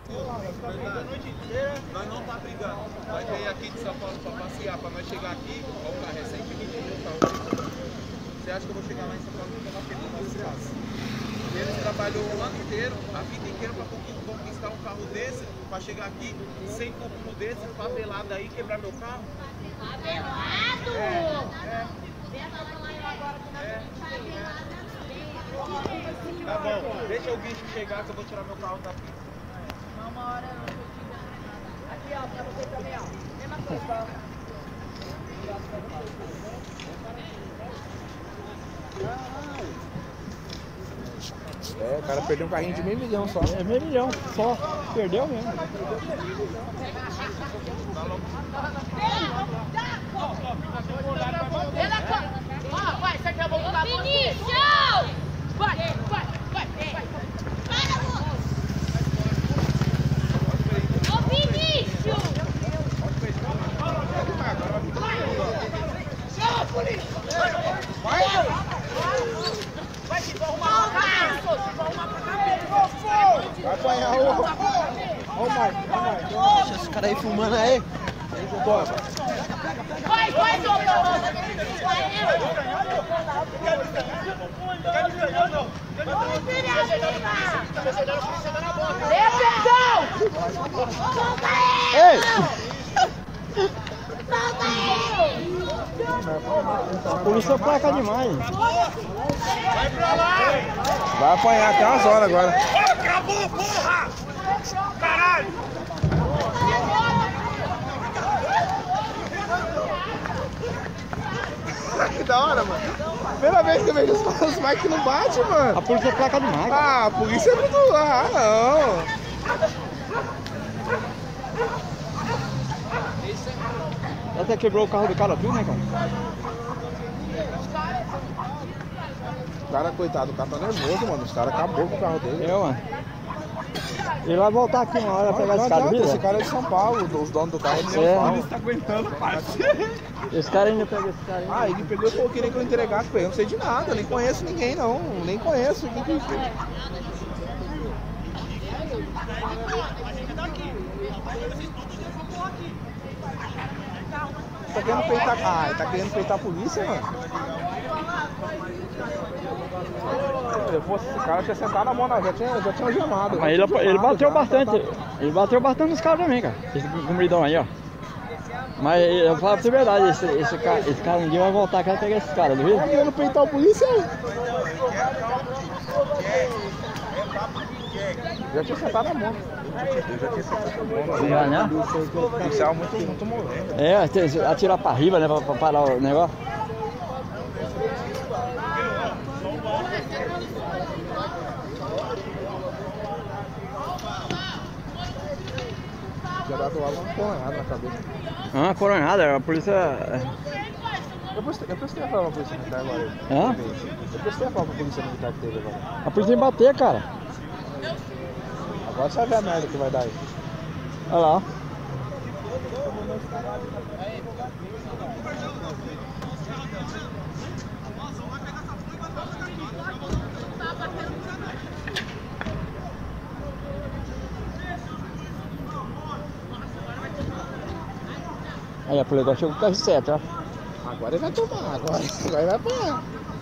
A noite inteira. Nós não tá brigando. Nós veio aqui de São Paulo pra passear, pra nós chegar aqui. Ó, o carro recente que o carro. Você acha que eu vou chegar lá em São Paulo e não ter uma desgraça? Eles trabalhou o ano inteiro, a vida inteira pra conquistar um carro desse, pra chegar aqui sem cúpulo desse, favelado aí, quebrar meu carro. Favelado! Tá bom, deixa o bicho chegar que eu vou tirar meu carro daqui. Uma hora eu vou te aqui, ó, pra você também, ó. Mesma coisa. É, o cara perdeu um carrinho de meio milhão só. É meio milhão, só. Perdeu mesmo. Vai, você quer voltar? Vinícius! Vai, vai, vai, vai. Ô, Vinícius! Chama a polícia! Vai, se for arrumar pra cá, se for arrumar pra cá, Vai apanhar o... Ô, Marcos, deixa esse cara aí filmando aí. vai, vai, doutor! Ei! A polícia placa demais. Vai pra lá! Vai apanhar até umas horas agora. Acabou, porra! Caralho! Que da hora, mano. Primeira vez que eu vejo os Mike que não bate, mano. A polícia placa demais. Ah, a polícia é muito... Ah, não. Até quebrou o carro do cara tudo, né, cara? O cara, coitado, o cara tá nervoso, mano. Os caras acabou com o carro dele. Mano. Ele vai voltar aqui uma hora pegar esse cara, viu? Esse cara é de São Paulo, os donos do carro é de São É. Paulo. Tá aguentando, parceiro. Esse cara ainda pega esse cara aí. Ah, ele pegou e falou que queria que eu entregasse pra ele. Eu não sei de nada, eu nem conheço ninguém, não. Nem conheço. Tá querendo peitar... Ah, ele tá querendo peitar a polícia, mano? Se eu fosse esse cara, eu tinha sentado na mão, já tinha gemado. Mas ele bateu bastante. Ele bateu bastante nos caras também, cara. Esse compridão aí, ó. Mas eu falo pra você a verdade, esse cara um dia vai voltar aqui e pegar esse cara, viu? Tá querendo peitar a polícia aí. Já tinha sentado na mão. Eu já tinha sentado na mão. Já, né? O policial muito movendo. É, atirar pra riba, né? Pra parar o negócio. Já dá do lado uma coronhada na cabeça. Ah, coronhada, a polícia. Eu prestei a prova pra polícia militar agora. Hã? Eu prestei a prova pra polícia militar que teve agora. A polícia ia bater, cara. Agora você vai ver a merda que vai dar aí. Olha lá. Aí a polícia chegou com o KR7, ó. Agora ele vai tomar, agora ele vai apanhar.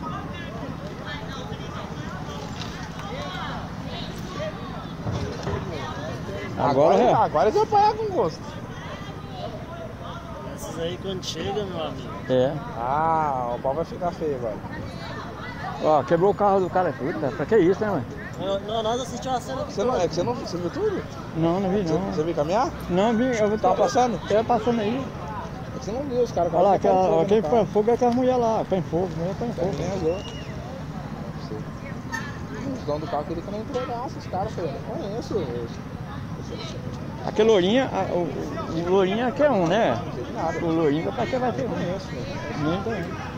Agora ele vai apanhar com gosto. Esses aí quando chega, meu amigo. É. Ah, o pau vai ficar feio agora. Ó, quebrou o carro do cara tudo, cara. Pra que isso, né, mãe? Não, nós assistimos a cena do Você viu tudo? Não vi não. Você viu caminhar? Não vi, eu Tava passando? Tava passando aí. Você não viu os caras. Olha lá, quem põe fogo é aquela mulher lá, põe fogo, mulher põe fogo. Os donos do carro queriam que eu não entregasse os caras, eu não conheço eles. Aquele lourinha, o lourinha aqui é um, né? Não sei de nada. O lourinho pra que vai ter um. Conheço, Nem também.